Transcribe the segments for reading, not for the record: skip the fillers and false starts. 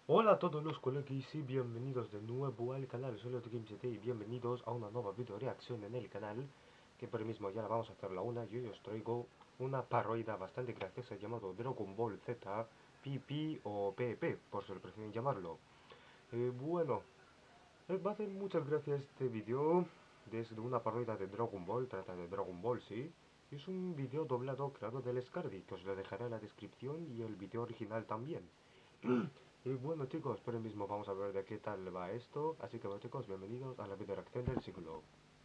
Hola a todos los colegas y bienvenidos de nuevo al canal, soy LotoGameST y bienvenidos a una nueva video reacción en el canal, que por el mismo ya la vamos a hacer la una. Yo os traigo una parodia bastante graciosa llamado Dragon Ball Z, PP o PP, por si lo prefieren llamarlo. Bueno, va a hacer muchas gracias este video, desde una parodia de Dragon Ball, trata de Dragon Ball, sí. Y es un video doblado creado del Scardi, que os lo dejaré en la descripción y el video original también. Y bueno chicos, por el mismo vamos a ver de qué tal va esto, así que bueno chicos, bienvenidos a la video reacción del siglo.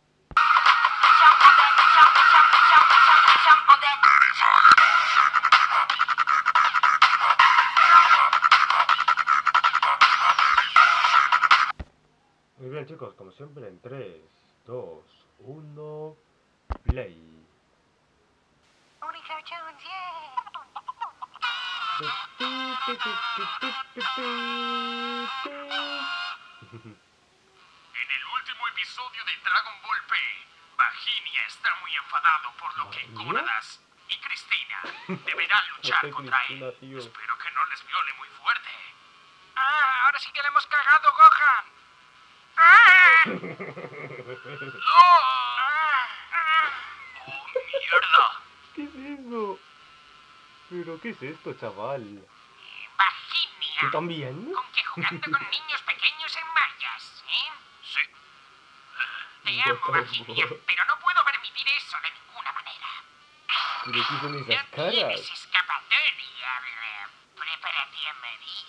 Muy bien chicos, como siempre en 3, 2, 1, play. En el último episodio de Dragon Ball P, Vaginia está muy enfadado por lo que ¿Vaginia? Gonadas y Cristina deberán luchar ¿Por qué contra Cristina, él. tío? Espero que no les viole muy fuerte. ¡Ah! ¡Ahora sí que le hemos cagado, Gohan! ¡Ah! ¡Oh! ¡Oh, mierda! ¿Qué es eso? ¿Pero qué es esto, chaval? Vaginia. ¿Tú también? ¿Con que jugando con niños pequeños en mallas, eh? Sí. Te amo, Por Vaginia, favor. pero no puedo permitir eso de ninguna manera. ¿Pero qué son esas No caras? tienes escapatoria. Prepárate a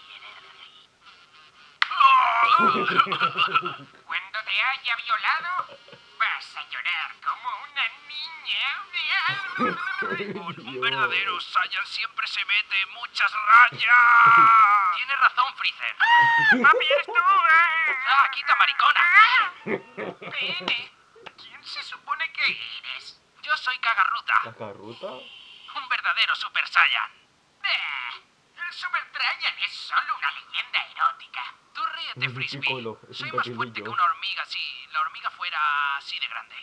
morir. Cuando te haya violado, vas a llorar como una niña. Un verdadero Saiyan siempre se mete en muchas rayas. Tienes razón, Freezer. ¡Papi, eres tú! ¡Ah, quita, maricona! Pene, ¿quién se supone que eres? Yo soy Kagaruta, ¿Cacarruta? un verdadero Super Saiyan. El Super Saiyan es solo una leyenda erótica. Tú ríete, Es un Frisbee. piccolo, es un Soy más fuerte pequeñillo. que una hormiga si la hormiga fuera así de grande.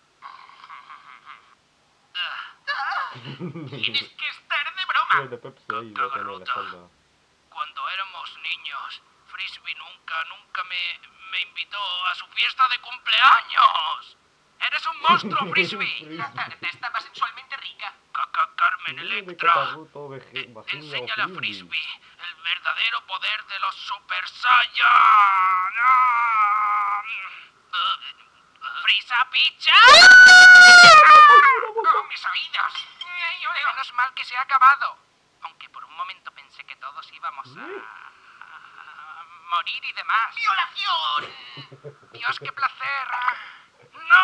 Tienes que estar de broma. De Pepsi ahí lo tiene en la espalda. Cuando éramos niños, Frisbee nunca me invitó a su fiesta de cumpleaños. ¡Eres un monstruo, Frisbee! La tarta estaba sexualmente rica. Carmen De Electra. Cacarruto, Vaginia o Enséñale a Frisbee. Frisbee el verdadero poder de los Super Saiyan. ¡Frisa Picha! ¡Oh, mis oídos! Menos mal que se ha acabado. Aunque por un momento pensé que todos íbamos a morir y demás. ¡Violación! ¡Dios, qué placer! ¡No!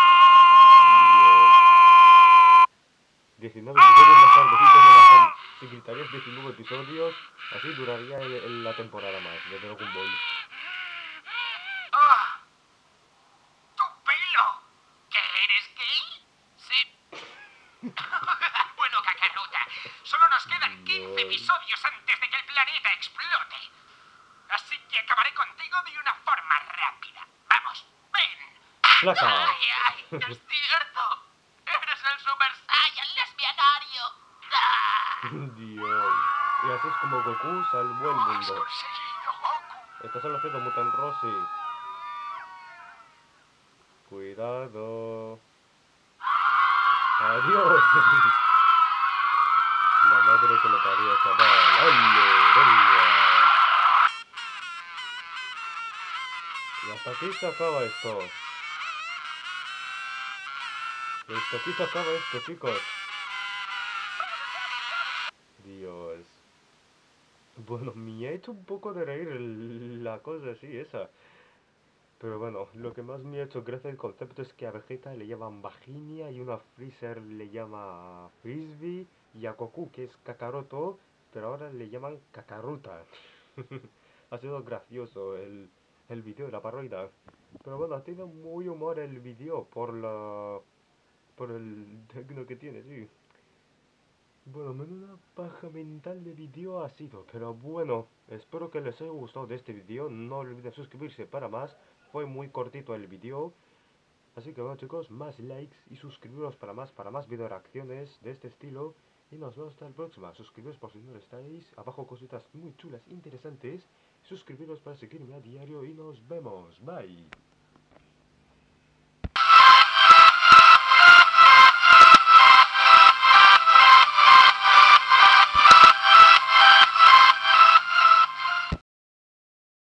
19 episodios más tarde, sí, tiene razón. Si gritarías 19 episodios, así duraría la temporada más de Dragon Ball. ¡Oh! ¡Tu pelo! ¿Que eres gay? Sí. Bueno, Kakaruta, solo nos quedan 15 episodios antes de que el planeta explote. Así que acabaré contigo de una forma rápida. Vamos, ven. ¡Placa! ¡Ay, ay! ¡Es cierto! ¡Eres el Super Saiyan lesbianario! ¡Ah! Dios. Y así es como Goku salvó el ¡Lo has mundo. conseguido, Goku! Estás haciendo Mutant Rossi. Cuidado. Adiós. La madre que lo parió, chaval. ¡Ole! ¡Venga! Y hasta aquí se acaba esto. Y hasta aquí se acaba esto, chicos. Dios. Bueno, me ha hecho un poco de reír la cosa así, esa. Pero bueno, lo que más me ha hecho gracia el concepto es que a Vegeta le llaman Vaginia y uno a Freezer le llama Frisbee y a Goku, que es Kakaroto, pero ahora le llaman Kakaruta. Ha sido gracioso el vídeo de la parodia. Pero bueno, ha tenido muy humor el vídeo por el tecno que tiene, sí. Bueno, menuda paja mental de vídeo ha sido, pero bueno, espero que les haya gustado de este vídeo, no olviden suscribirse para más, fue muy cortito el vídeo, así que bueno chicos, más likes y suscribiros para más video reacciones de este estilo, Y nos vemos hasta la próxima. Suscribiros por si no lo estáis. Abajo cositas muy chulas, interesantes. Suscribiros para seguirme a diario y nos vemos. Bye.